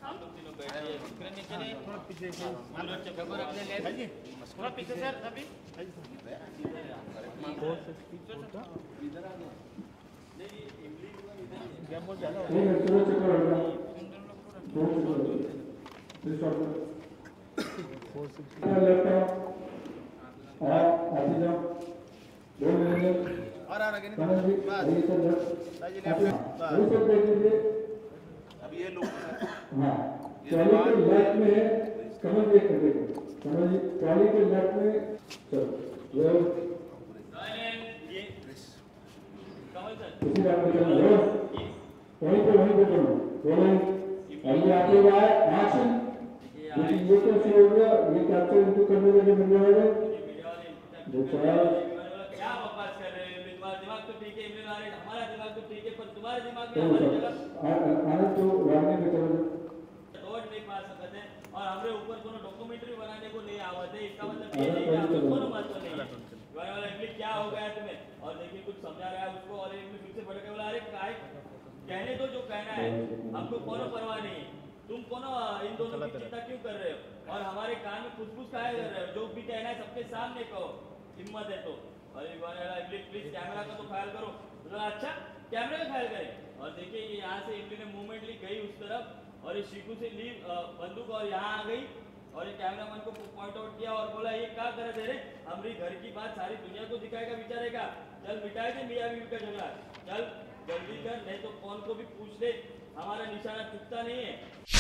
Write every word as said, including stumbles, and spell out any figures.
हम लोग तीनों बैठे हैं नीचे ने थोड़ा पीछे से मालूम चक्कर पर अपने ले जी थोड़ा पीछे सर अभी इधर आ गया नहीं इमली इधर क्या बहुत ज्यादा हो गया थोड़ा चक्कर हो गया दो चक्कर फोर सिक्सटी लैपटॉप और आती जाओ दो मिनट और आ रहा है नहीं बस ताजी लैपटॉप बस अब ये लोग हां ट्रॉली के लेफ्ट में है कमर देख कर देखो कमर जी ट्रॉली के लेफ्ट में चलो ये ये कमल सर इसी बात पे चलो वहीं पे वहीं पे चलो बोलो अभी आपके बाद एक्शन लेकिन ये तो शुरू हो गया ये कैप्चर इनको करने के लिए वीडियो वाले जो चाहे क्या बकवास कर रहे हैं तुम्हारा दिमाग तो ठीक है इमरान आ रहे हमारा दिमाग तो ठीक है पर तुम्हारे दिमाग में हमारी जगह आनंद तो रामने पे चलो रोड नहीं पा सकते हैं और हमरे ऊपर कोनो डॉक्यूमेंट्री बनाने को नहीं आवत है इसका मतलब ये नहीं कि हम लोग कोनो महत्व नहीं है वाला वाला इंग्लिश क्या हो गया तुम्हें और देखिए कुछ समझा रहा है उसको और इंग्लिश फिर से भड़क के बोला अरे काय कहने दो जो कहना है हमको कोनो परवाह नहीं है तुम कोनो इन दोनों की चिंता क्यों कर रहे हो और हमारे कान में फुसफुस काहे कर रहे हो जो भी कहना है सबके सामने कहो हिम्मत है तो अरे वाला इंग्लिश प्लीज कैमरा का तो ख्याल करो तो अच्छा कैमरे का ख्याल करें और देखिए ये यहाँ से इमली ने मूवमेंट ली गई उस तरफ और ये शीकू से ली बंदूक और यहाँ आ गई और ये कैमरामैन को पॉइंट आउट किया और बोला ये क्या कर रहे थे हमारी घर की बात सारी दुनिया को दिखाएगा विचारेगा चल मिटाए दे मियाँ बीवी का झगड़ा चल जल्दी कर नहीं तो कौन को भी पूछ ले हमारा निशाना चुकता नहीं है।